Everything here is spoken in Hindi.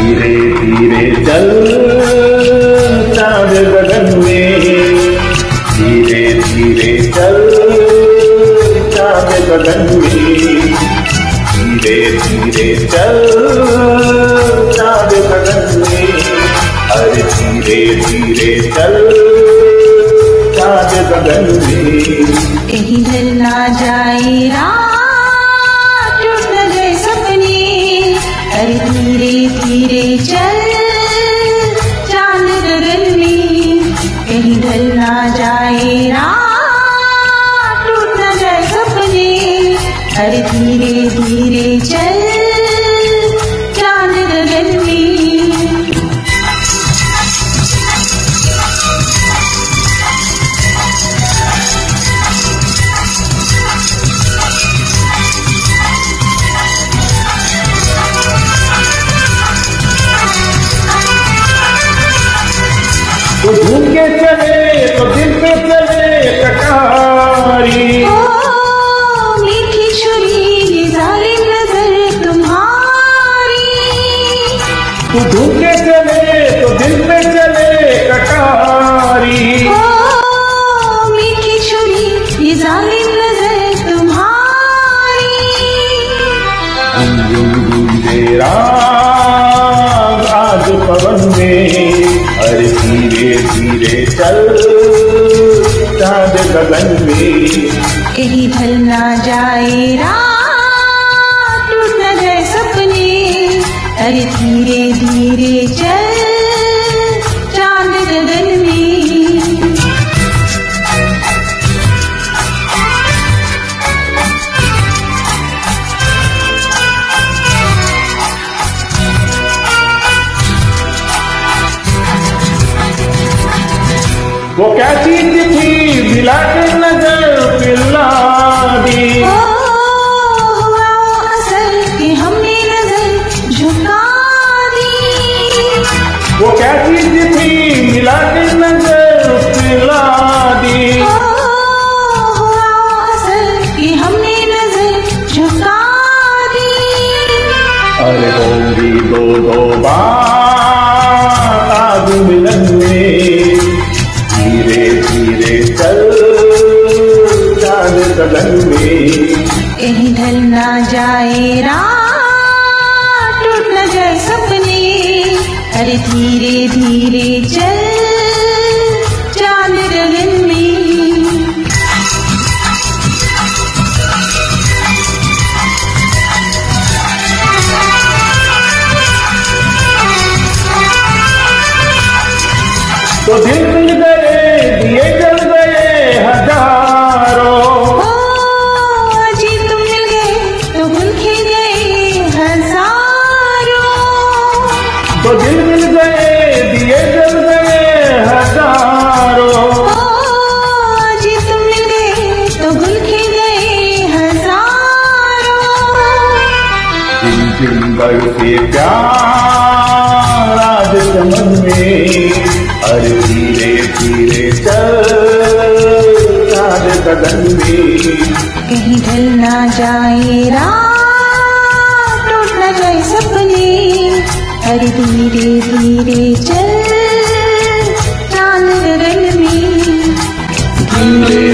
धीरे धीरे चल चांद गगन में, धीरे धीरे चल चांद गगन में, धीरे धीरे चल चांद गगन में, अरे धीरे धीरे चल चांद गगन में। कहीं ढल ना जाए रात, टूट न जाए सपने, अरे धीरे धीरे चल चांद गगन में। कहीं ढल ना जाए रात, टूट न जाए सपने, अरे धीरे धीरे चल चांद गगन में। तो घूम के चले तो दिल पे चले कटारी, ओ मीठी छुरी ये जालिम नजर तुम्हारी। तो घूम के चले तो दिल पे चले कटारी, ओ मीठी छुरी ये जालिम नजर तुम्हारी। गूंजे राग आज पवन में, अरे धीरे धीरे चल चांद गगन में। कहीं ढल ना जाए रात, टूट न जाए सपने, अरे धीरे धीरे चल चांद गगन में। वो क्या चीज थी दिला के नजर पिला दी, हुआ असल कि हमने नजर झुका दी। वो क्या चीज थी मिला के नजर पिला दी, हुआ असल कि हमने नजर झुका दी। अरे होंगी दो दो बार आज मिलन में, धीरे धीरे चल चांद गगन में। कहीं ढल ना जाए रात, टूट न जाए सपने, अरे धीरे धीरे चल चांद गगन में। तो दिल मिल गए दिए जल गए हजारों, जी तुम मिल गए तो गुल खिल गए हजारों। तो दिल मिल गए दिए जल गए हजारों, जी तुम मिल गए तो गुल खिल गए हजारों। जिन जिन बरसे प्यार आज चमन में, अरे धीरे धीरे चल चांद गगन में। कहीं ढल ना जाए रात, टूट न जाए सपने, अरे धीरे धीरे चल चांद गगन में। धीरे